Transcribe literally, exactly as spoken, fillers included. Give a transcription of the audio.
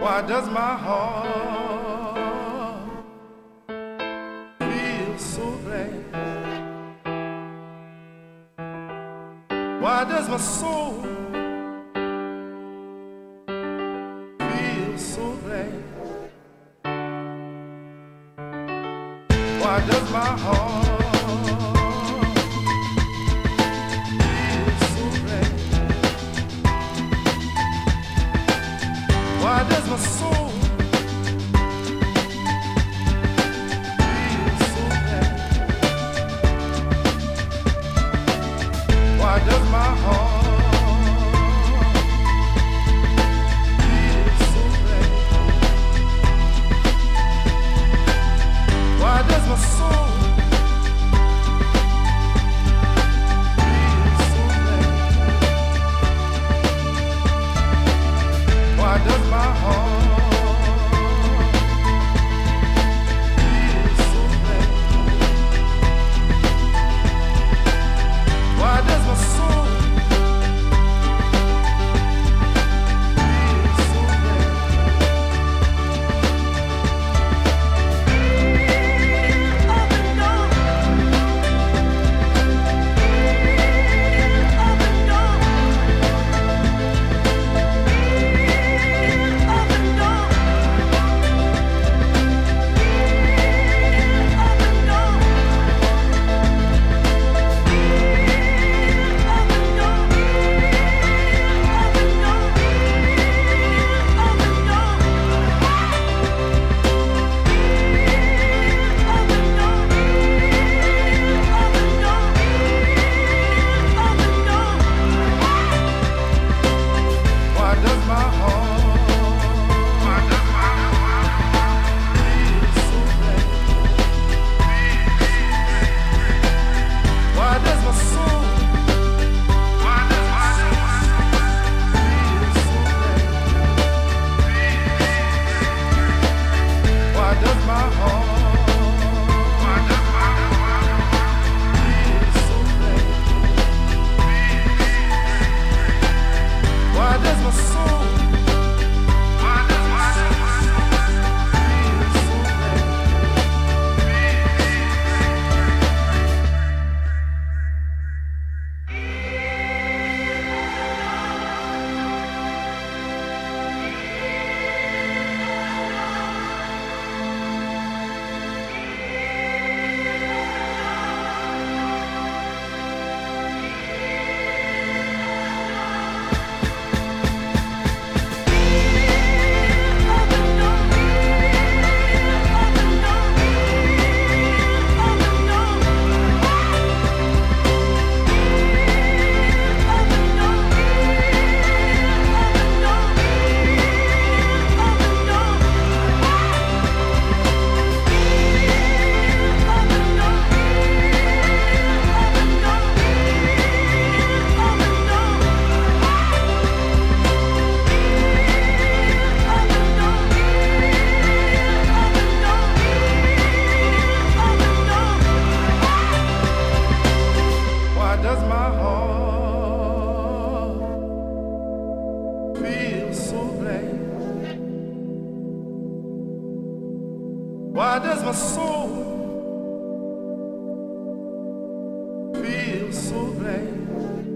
Why does my heart feel so glad? Why does my soul feel so glad? Why does my heart feel so glad? Why does my soul feel so glad? Why does my heart feel so glad? Why does my soul feel so glad? Why does my heart Why does my soul feel so glad?